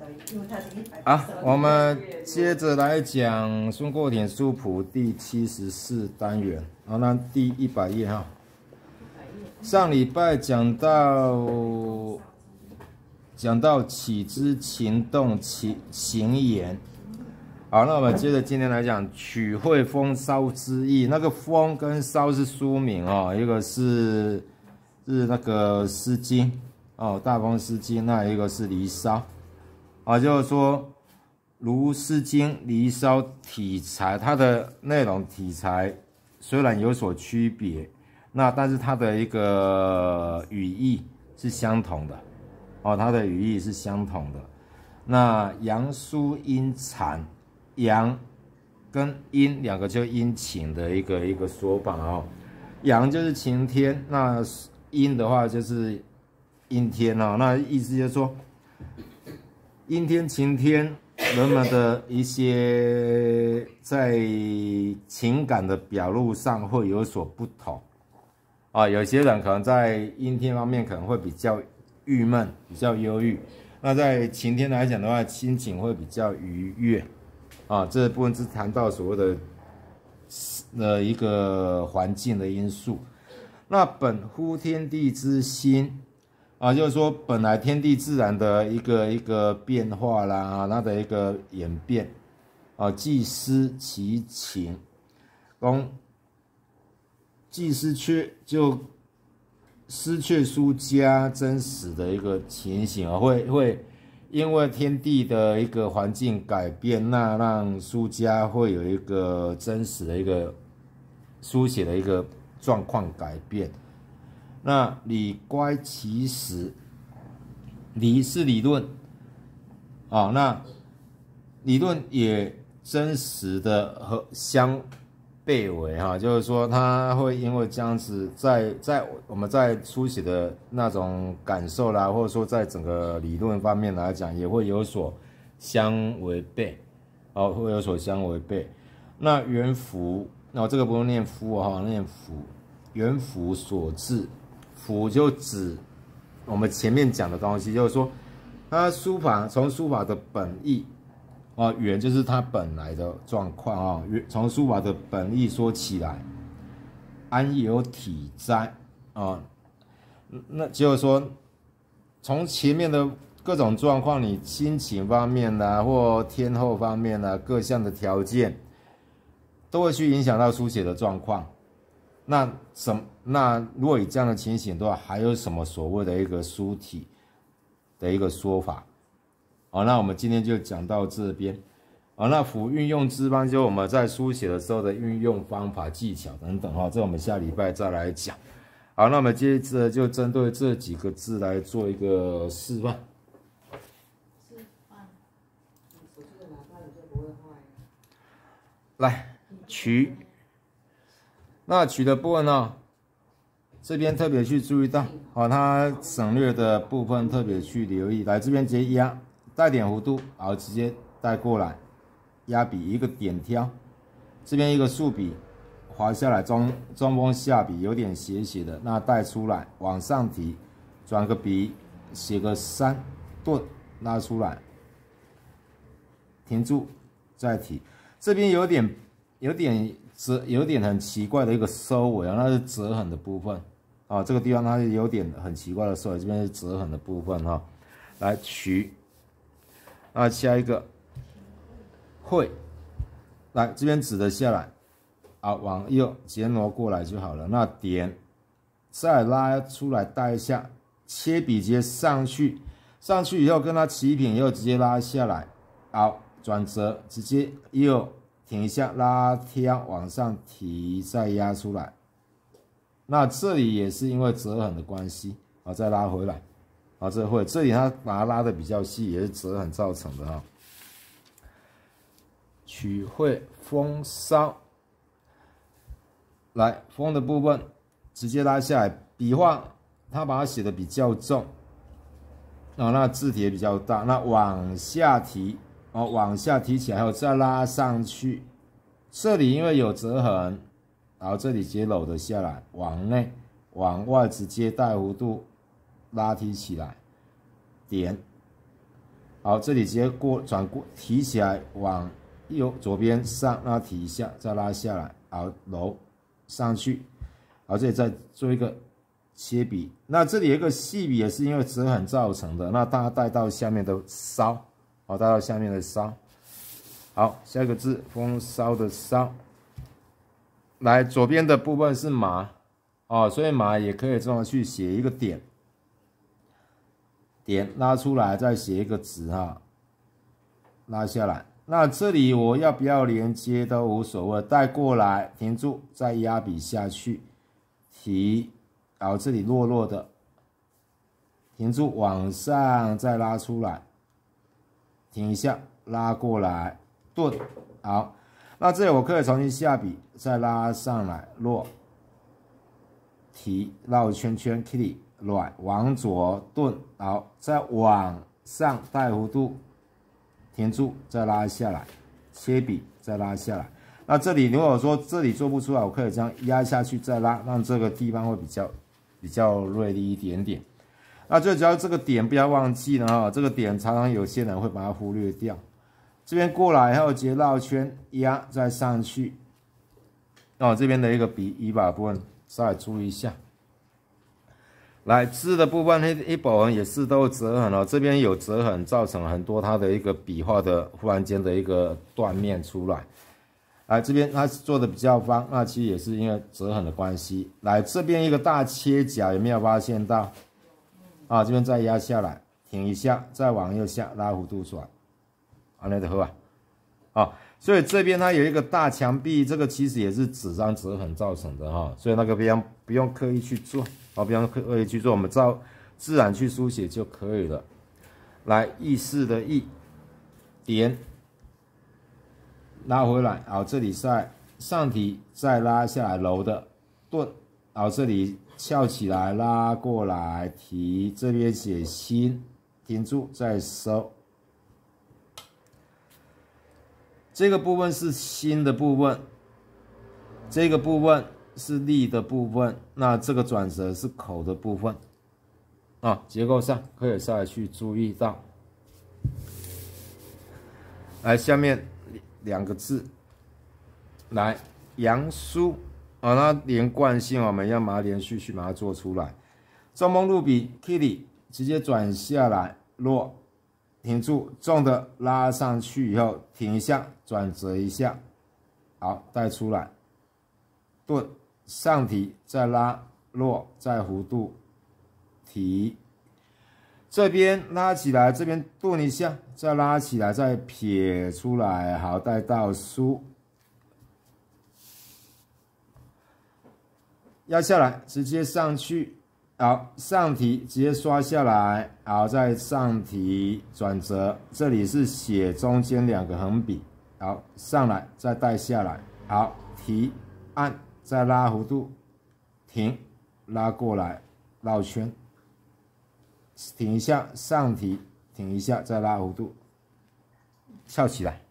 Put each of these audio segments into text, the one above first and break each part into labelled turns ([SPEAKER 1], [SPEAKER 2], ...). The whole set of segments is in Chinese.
[SPEAKER 1] 好，我们接着来讲孙过庭书谱第74单元，好，那第100页哈。上礼拜讲到起之情动行言，好，那我们接着今天来讲取会风骚之意。那个风跟骚是书名哦，一个是那个《诗经》哦，《大风诗经》，那一个是《离骚》啊，就是说如《诗经》《离骚》题材，它的内容题材虽然有所区别，那但是它的一个语义是相同的哦，它的语义是相同的。那阳书阴蝉，阳跟阴两个就阴晴的一个说法哦。阳就是晴天，那阴的话就是阴天哦。那意思就是说，阴天晴天，人们的一些在情感的表露上会有所不同啊。有些人可能在阴天方面可能会比较郁闷，比较忧郁。那在晴天来讲的话，心情会比较愉悦啊。这部分是谈到所谓的一个环境的因素。那本乎天地之心啊，就是说本来天地自然的一个变化啦，它的一个演变啊，既失其情，既失去书家真实的一个情形啊，会因为天地的一个环境改变，那让书家会有一个真实的一个书写的一个状况改变。那理乖其实，理是理论啊，那理论也真实的和相悖为哈，就是说它会因为这样子在我们在书写的那种感受啦，或者说在整个理论方面来讲，也会有所相违背，哦，会有所相违背。那原符，那这个不用念夫哈，念符，原符所致，符就指我们前面讲的东西，就是说它从书法的本意。啊，原就是它本来的状况啊。从书法的本意说起来，安有体哉啊？那就是说，从前面的各种状况，你心情方面啦，或天候方面啦，各项的条件，都会去影响到书写的状况。那如果以这样的情形的话，还有什么所谓的一个书体的一个说法？好，那我们今天就讲到这边。好，那辅运用之方，就我们在书写的时候的运用方法、技巧等等哈，这我们下礼拜再来讲。好，那我们接着就针对这几个字来做一个示范。来，取。那取的部分呢，这边特别去注意到，好，它省略的部分特别去留意。来，这边直接压。带点弧度，然后直接带过来，压笔一个点挑，这边一个竖笔滑下来，中锋下笔有点斜斜的，那带出来往上提，转个笔写个3顿，拉出来，停住，再提。这边有点很奇怪的一个收尾啊，那是折痕的部分啊，这个地方它有点很奇怪的收尾，这边是折痕的部分哈，来取。那下一个会，来这边指的下来，啊，往右直挪过来就好了。那点，再拉出来带一下，切笔直接上去以后跟它齐平，以后直接拉下来，好，转折直接右停一下，拉挑往上提，再压出来。那这里也是因为折痕的关系，好，再拉回来。啊，这里它把它拉的比较细，也是折痕造成的哈。取会风骚，来风的部分直接拉下来，笔画它把它写的比较重，啊，那字体也比较大，那往下提，哦，往下提起来后再拉上去，这里因为有折痕，然后这里直接搂的下来，往内往外直接带弧度。拉提起来，点， 好，这里直接转过提起来往左边上，那提一下，再拉下来，好揉上去，好，这里再做一个切笔。那这里有一个细笔也是因为折痕造成的，那大家带到下面的烧，好，带到下面的烧。好，下一个字风骚的骚。来，左边的部分是马，哦，所以马也可以这么去写一个点，点拉出来，再写一个直哈，拉下来。那这里我要不要连接都无所谓，带过来，停住，再压笔下去，提，然后这里弱弱的，停住，往上再拉出来，停一下，拉过来，顿，好。那这里我可以重新下笔，再拉上来，落，提，绕圈圈 ，kitty， 软，往左顿，好，再往上带弧度，停住，再拉下来，切笔，再拉下来。那这里如果说这里做不出来，我可以这样压下去再拉，让这个地方会比较锐利一点点。那最主要这个点不要忘记了哈，这个点常常有些人会把它忽略掉。这边过来后，直接绕圈压，再上去。哦，这边的一个笔把部分稍微注意一下。来，字的部分一部分也是都有折痕哦，这边有折痕，造成很多它的一个笔画的忽然间的一个断面出来。来，这边它做的比较方，那其实也是因为折痕的关系。来，这边一个大切角，有没有发现到？啊，这边再压下来，停一下，再往右下拉弧度出来。那就好啊，啊，所以这边它有一个大墙壁，这个其实也是纸张折痕造成的哈，所以那个不用刻意去做，啊，不用刻意去做，我们照自然去书写就可以了。来，意思的意，点，拉回来，好，这里在上提，再拉下来揉的顿，好，这里翘起来，拉过来，提，这边写心，停住，再收。这个部分是心的部分，这个部分是力的部分，那这个转折是口的部分，啊，结构上可以稍微去注意到。来，下面两个字，来，杨书，啊，那连贯性我们要把它连续去把它做出来。中锋入笔 ，kitty 直接转下来，落。停住，重的拉上去以后停一下，转折一下，好，带出来，顿，上提，再拉，落，再弧度，提，这边拉起来，这边顿一下，再拉起来，再撇出来，好，带到书，压下来，直接上去。好，上提直接刷下来，好，再上提转折，这里是写中间两个横笔，好，上来再带下来，好，提按再拉弧度，停，拉过来绕圈，停一下，上提停一下，再拉弧度，翘起来。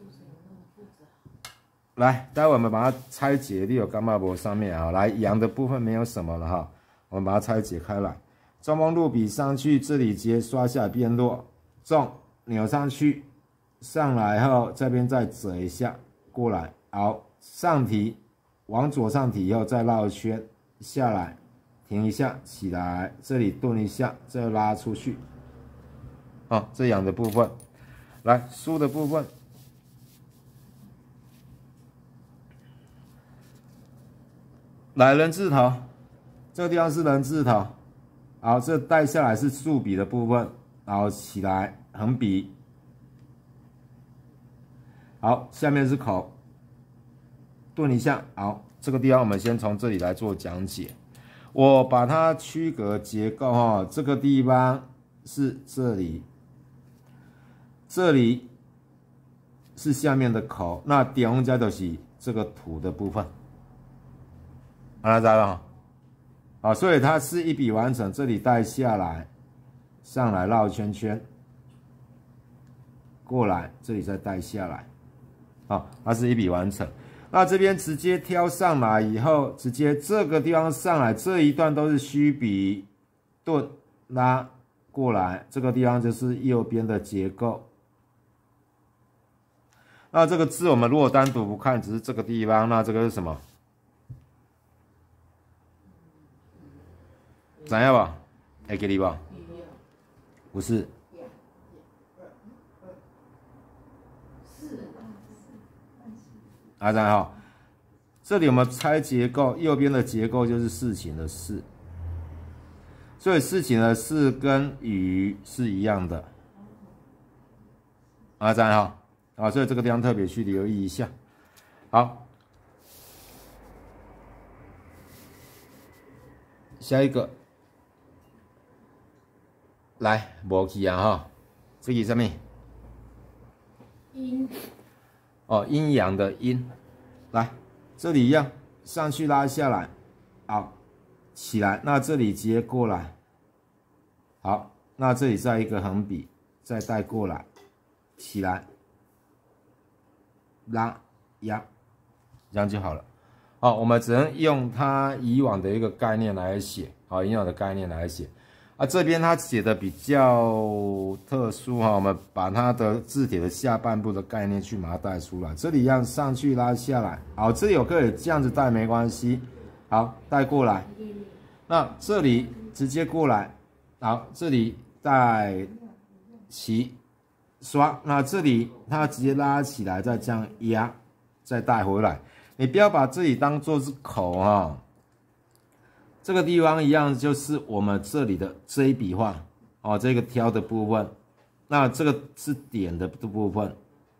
[SPEAKER 1] 来，待会我们把它拆解，立有干嘛簿上面啊，来阳的部分没有什么了哈。我们把它拆解开来，中锋入笔上去，这里直接刷下来变弱，重扭上去，上来后这边再折一下过来，好，上提往左上提以后再绕圈下来，停一下起来，这里顿一下，再拉出去，哦，这样的部分，来书的部分。来人字头。这个地方是人字头，好，这带下来是竖笔的部分，然后起来横笔，好，下面是口，顿一下，好，这个地方我们先从这里来做讲解，我把它区隔结构哈，这个地方是这里，这里是下面的口，那点红加就是这个土的部分，大家知道了哈。好，所以它是一笔完成，这里带下来，上来绕圈圈，过来，这里再带下来，好，它是一笔完成。那这边直接挑上来以后，直接这个地方上来，这一段都是虚笔，顿拉过来，这个地方就是右边的结构。那这个字我们如果单独不看，只是这个地方，那这个是什么？知影吧？会记哩吧？不是。知哈？这里我们拆结构，右边的结构就是事情的事，所以事情的事跟与是一样的。知哈？所以这个地方特别去留意一下。好，下一个。来，无去啊哈，这个什么？
[SPEAKER 2] 阴。
[SPEAKER 1] 阴阳的阴。来，这里一样，上去拉下来，好，起来。那这里接过来，好，那这里再一个横笔，再带过来，起来，拉压，这样就好了。我们只能用它以往的一个概念来写，以往的概念来写。这边它写的比较特殊我们把它的字体的下半部的概念去把它带出来。这里一样上去拉下来，好，这里有可以这样子带没关系，好，带过来。那这里直接过来，好，这里带齐刷，那这里它直接拉起来，再这样压，再带回来。你不要把这里当做是口这个地方一样，就是我们这里的这一笔画这个挑的部分，那这个是点的部分，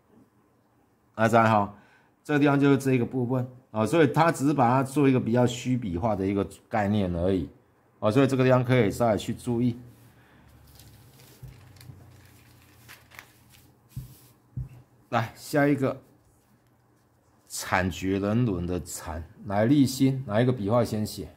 [SPEAKER 1] 这个地方就是这个部分所以它只是把它做一个比较虚笔画的一个概念而已所以这个地方可以稍微去注意。来，下一个惨绝人伦的惨，来立心，哪一个笔画先写？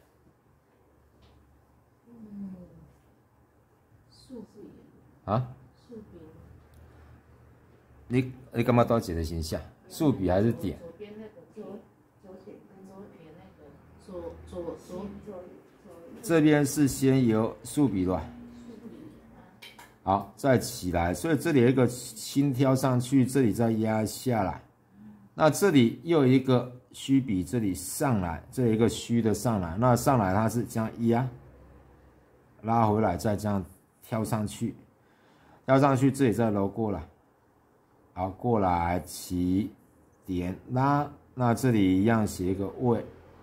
[SPEAKER 1] 你干嘛多写的形象？竖笔还是点？
[SPEAKER 2] 左边那个左撇那个左。
[SPEAKER 1] 这边是先由竖笔乱，好，再起来，所以这里有一个轻挑上去，这里再压下来。那这里又有一个虚笔，这里上来，这有一个虚的上来，那上来它是这样压，拉回来，再这样挑上去。挑上去，这里再揉过来，好，过来起点拉，那这里一样写一个位，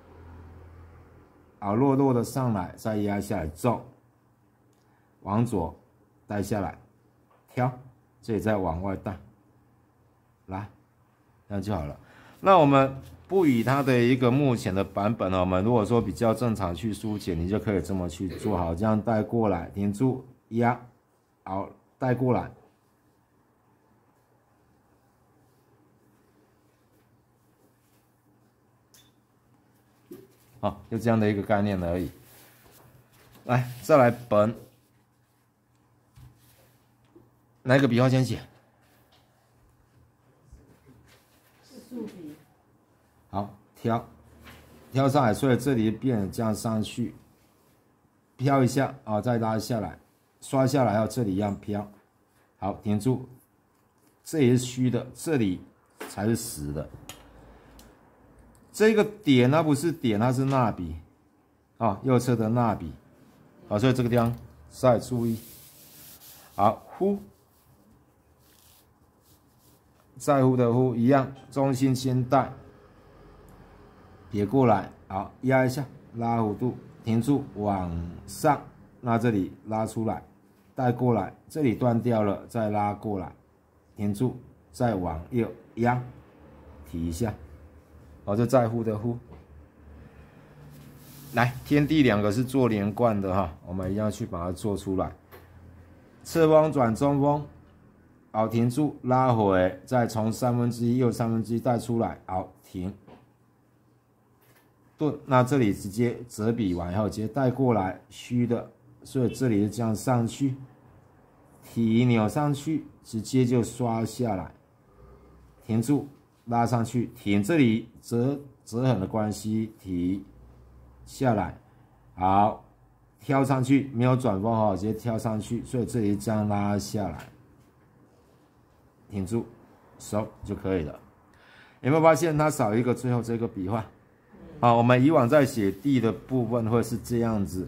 [SPEAKER 1] 好，弱弱的上来，再压下来，重，往左带下来，挑，这里再往外带，来，这样就好了。那我们不以它的一个目前的版本我们如果说比较正常去书写，你就可以这么去做好，这样带过来，停住，压，好。带过来，就这样的一个概念而已。来，再来本，哪一个笔画先写？
[SPEAKER 2] 竖笔。
[SPEAKER 1] 好，挑上来，所以这里变这样上去，飘一下再拉下来。刷下来这里一样飘，好，停住，这也是虚的，这里才是实的。这个点它不是点，它是捺笔，右侧的捺笔，所以这个地方再注意。好，呼，在乎的呼一样，中心先带，撇过来，好，压一下，拉弧度，停住，往上，那这里拉出来。带过来，这里断掉了，再拉过来，停住，再往右压，提一下，这在乎的乎。来，天地两个是做连贯的我们一样去把它做出来。侧锋转中锋，好，停住，拉回，再从1/3右1/3带出来，好，停，顿。那这里直接折笔完以后，直接带过来，虚的。所以这里是这样上去，提扭上去，直接就刷下来，停住，拉上去，停，这里折痕的关系，提下来，好， 挑上去，没有转弯哈，直接挑上去，所以这里这样拉下来，停住，收就可以了。有没有发现它少一个最后这个笔画？好，我们以往在写地的部分会是这样子，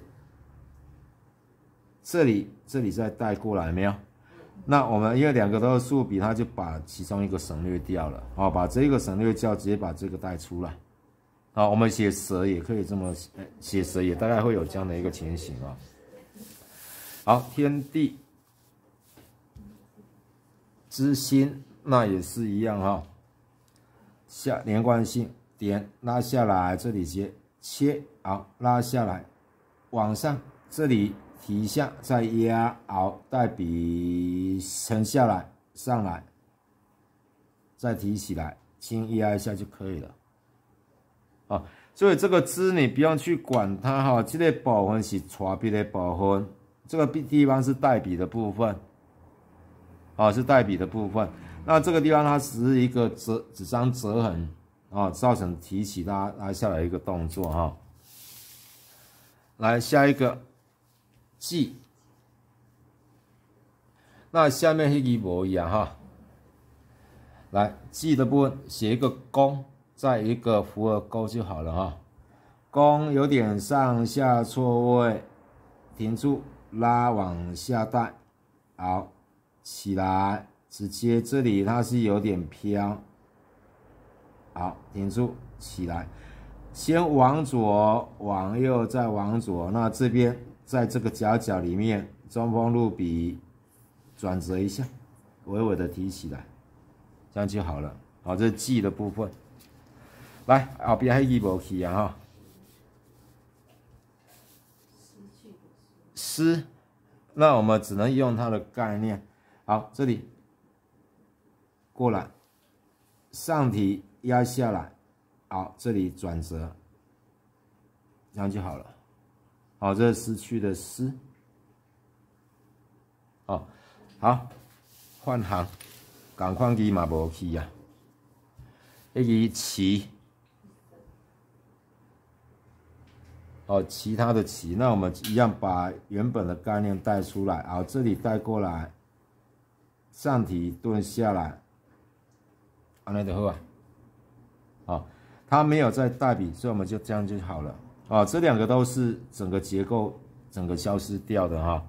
[SPEAKER 1] 这里再带过来，没有？那我们因为两个都是竖笔，它就把其中一个省略掉了，好，把这个省略掉，直接把这个带出来。好，我们写蛇也可以这么写，蛇也大概会有这样的一个情形啊。好，天地之心，那也是一样哈。下连贯性点拉下来，这里接切，好，拉下来，往上，这里提一下，再压，好，带笔沉下来，上来，再提起来，轻压一下就可以了。啊，所以这个支你不用去管它哈，这个部分是抓笔的部分，这个地方是带笔的部分，啊，是带笔的部分。那这个地方它只是一个纸张折痕啊，造成提起拉下来一个动作哈。来下一个记，那下面那个无一样哈。来记的部分写一个弓。再一个扶耳钩就好了哈，弓有点上下错位，停住，拉往下带，好，起来，直接这里它是有点飘，好，停住，起来，先往左，往右，再往左，那这边在这个角里面，中锋入笔，转折一下，微微的提起来，这样就好了，好，这是记的部分。来，后边还记无去啊哈。失，那我们只能用它的概念。好，这里过来，上提压下来，好，这里转折，这样就好了。好，这是失去的失。哦，好，换行，赶快记嘛无去啊。那个齐。哦，其他的其，那我们一样把原本的概念带出来，好，这里带过来，上提顿下来，安尼就好啊。好，它没有再带笔，所以我们就这样就好了。啊，这两个都是整个结构整个消失掉的哈。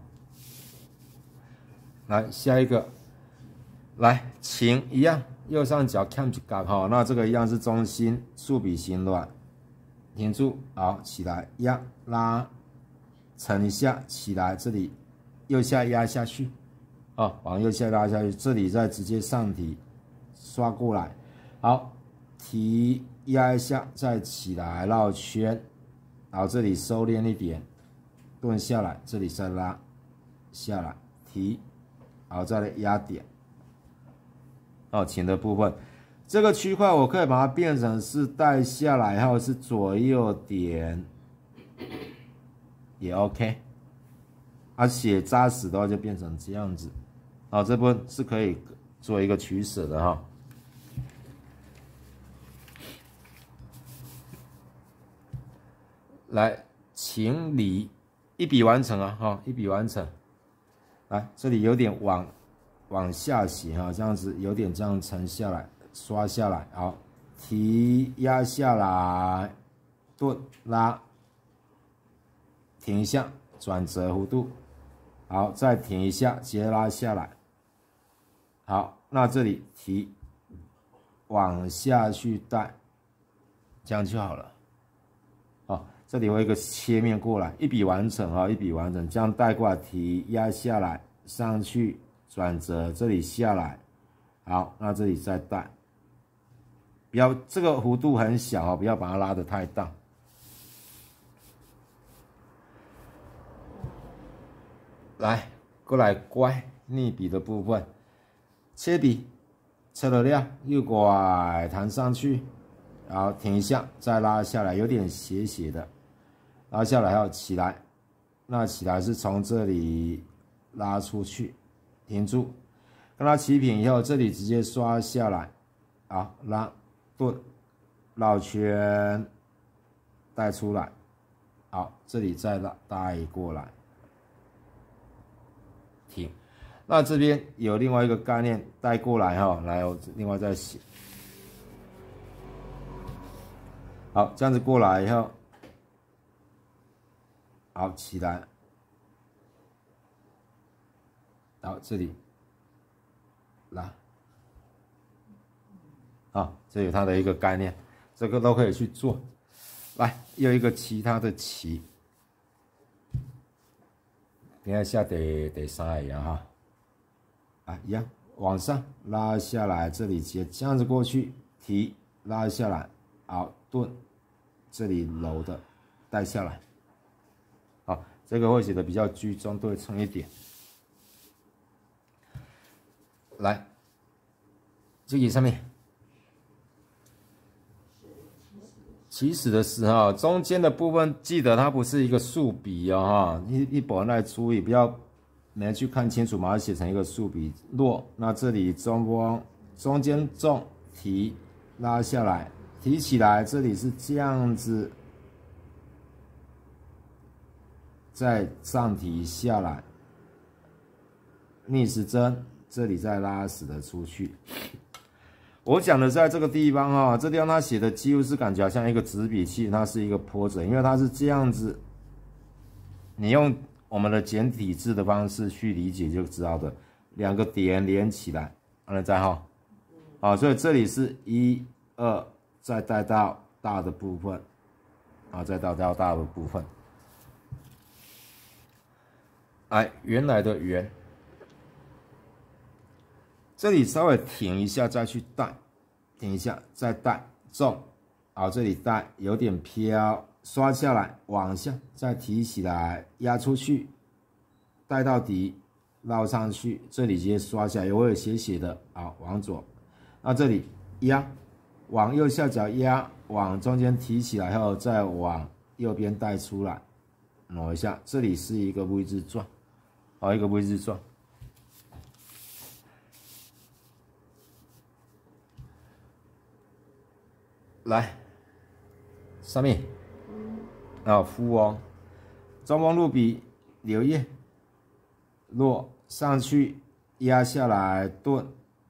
[SPEAKER 1] 来下一个，来晴一样，右上角看一角哈，那这个一样是中心竖笔形乱。停住，好，起来，压拉，沉一下，起来，这里右下压下去，啊，往右下拉下去，这里再直接上提，刷过来，好，提压一下，再起来绕圈，好，这里收敛一点，顿下来，这里再拉下来，提，好，再来压点，哦，琴的部分。这个区块我可以把它变成是带下来，或者是左右点，也 OK。写扎实的话就变成这样子，好，这部分是可以做一个取舍的哈。来，请理一笔完成啊，哈，一笔完成。来，这里有点往下写哈，这样子有点这样沉下来。刷下来，好，提压下来，顿拉，停一下，转折弧度，好，再停一下，直接拉下来，好，那这里提往下去带，这样就好了，好，这里会有一个切面过来，一笔完成啊，一笔完成，这样带过来，提压下来，上去转折，这里下来，好，那这里再带。不要这个弧度很小啊，不要把它拉得太大。来，过来乖逆笔的部分，切笔，切了料，右拐弹上去，然后停一下，再拉下来，有点斜斜的，拉下来要起来，那起来是从这里拉出去，停住，跟它齐平以后，这里直接刷下来，好，拉。顿绕圈带出来， 好，这里再带过来，停。那这边有另外一个概念带过来哈，来我另外再写。好，这样子过来以后，好起来，好这里来，啊，这有它的一个概念，这个都可以去做。来，又一个其他的棋，等一下第三个哈，啊一样，往上拉下来，这里接这样子过去，提拉下来，好顿。这里揉的带下来，好，这个会写的比较居中对称一点。来，这个上面起始的时候，中间的部分记得它不是一个竖笔哦哈，一本来注意不要没去看清楚，把它写成一个竖笔落。那这里中间重提拉下来。提起来，这里是这样子，再上提下来，逆时针，这里再拉死的出去。我讲的在这个地方哈，这地方他写的几乎是感觉好像一个纸笔器，它是一个坡折，因为它是这样子，你用我们的简体字的方式去理解就知道的，两个点连起来，完了再哈，好，所以这里是1、2。再带到大的部分，啊，再带到大的部分。哎，原来的圆，这里稍微停一下再去带，停一下再带，重，好，这里带有点飘，刷下来，往下再提起来，压出去，带到底，绕上去，这里直接刷下来，也会有斜斜的，好，往左，那这里压。往右下角压，往中间提起来后，再往右边带出来，挪一下，这里是一个 V 字状，好，一个 V 字状。来，上面，啊，夫哦，中锋入笔，留叶，落上去，压下来，顿。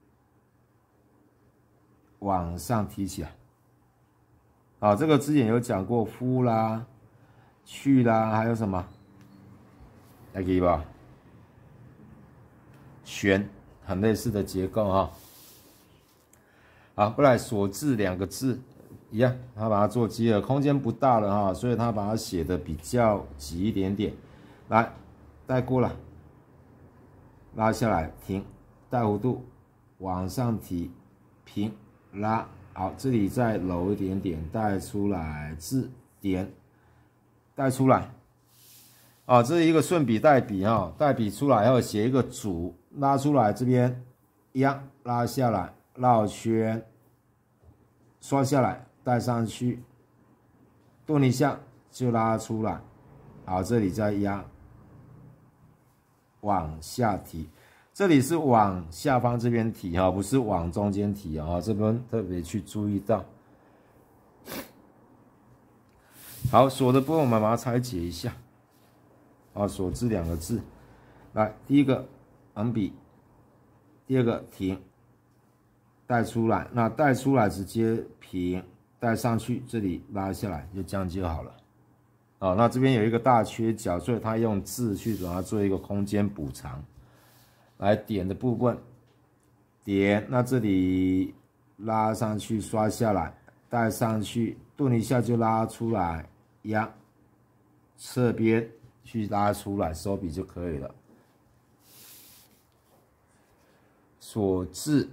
[SPEAKER 1] 往上提起来，好，这个之前有讲过，夫啦、去啦，还有什么？还可以吧？旋，很类似的结构哈。好，过来锁字2个字一样，他把它做结合，空间不大了哈，所以他把它写的比较挤一点点。来，带过来，拉下来，停，带弧度，往上提，平。拉好，这里再揉一点点，带出来，字点，带出来，啊，这是一个顺笔带笔哈，带笔出来后写一个主，拉出来这边一样，拉下来，绕圈，刷下来，带上去，顿一下就拉出来，好，这里再压，往下提。这里是往下方这边提哈，不是往中间提啊，这边特别去注意到。好，锁的部分我们把它拆解一下。啊，锁字2个字，来，第一个横笔，第二个停，带出来，那带出来直接平，带上去，这里拉下来，就这样就好了。啊，那这边有一个大缺角，所以他用字去把它做一个空间补偿。来点的部分，点，那这里拉上去，刷下来，带上去，顿一下就拉出来，压，侧边去拉出来，收笔就可以了。锁字，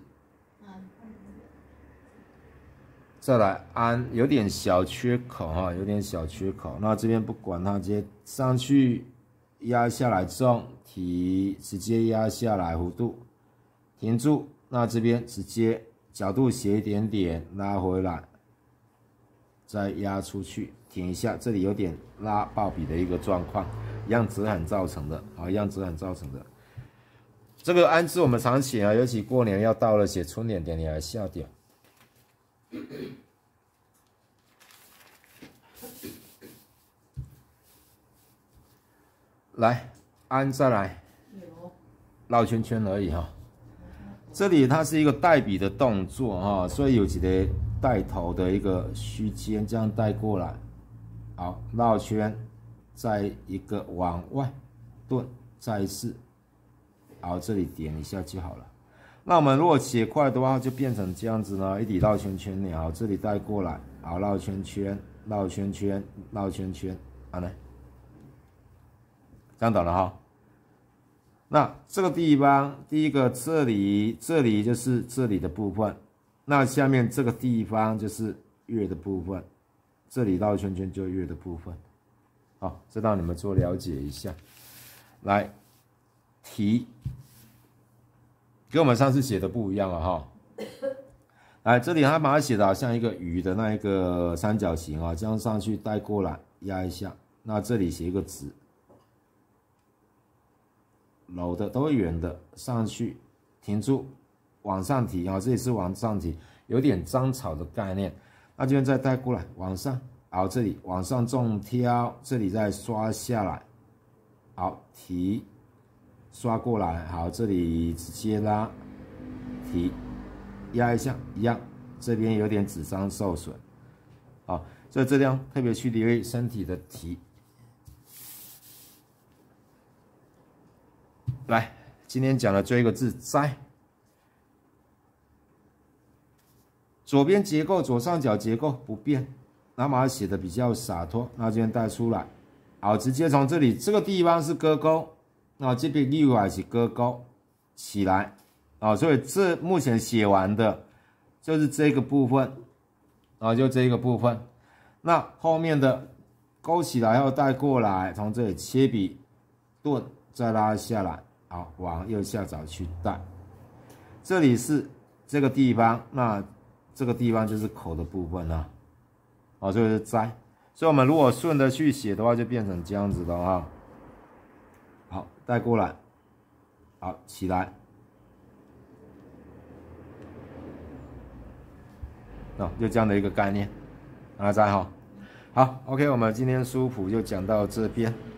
[SPEAKER 1] 再来安，有点小缺口哈，有点小缺口。那这边不管它，直接上去。压下来重，提直接压下来弧度，停住。那这边直接角度斜一点点，拉回来，再压出去，停一下。这里有点拉爆笔的一个状况，一样折痕造成的，好，一样折痕造成的。这个安字我们常写啊，尤其过年要到了，写春联点，你来下点。 来，安再来，绕圈圈而已哈。这里它是一个带笔的动作哈，所以有几个带头的一个虚肩，这样带过来，好，绕圈，再一个往外顿，再一次，好，这里点一下就好了。那我们如果写快的话，就变成这样子呢，一底绕圈圈，好，这里带过来，好，绕圈圈，绕圈圈，绕圈圈，好呢，这样懂了哈。那这个地方，第一个这里就是这里的部分，那下面这个地方就是月的部分，这里绕圈圈就月的部分，好，这让你们做了解一下。来，题跟我们上次写的不一样了哈。来，这里他把它写的好像一个鱼的那一个三角形啊，这样上去带过来压一下，那这里写一个直。楼的都会圆的，上去停住，往上提啊，这里是往上提，有点章草的概念。那这边再带过来，往上，好，这里往上纵挑，这里再刷下来，好，提，刷过来，好，这里直接拉，提，压一下，一样，这边有点纸张受损，好，所以这地方特别去留意身体的提。来，今天讲的最后一个字摘，左边结构左上角结构不变，那把它写的比较洒脱，那这边带出来，好，直接从这里这个地方是割钩，那这边另外是割钩起来，啊，所以这目前写完的就是这个部分，啊，就这个部分，那后面的勾起来后带过来，从这里切笔顿再拉下来。好，往右下角去带，这里是这个地方，那这个地方就是口的部分啦，好，这个是摘，所以我们如果顺着去写的话，就变成这样子的哈。好，带过来，好，起来，就这样的一个概念，大家摘哈。好 ，OK， 我们今天书谱就讲到这边。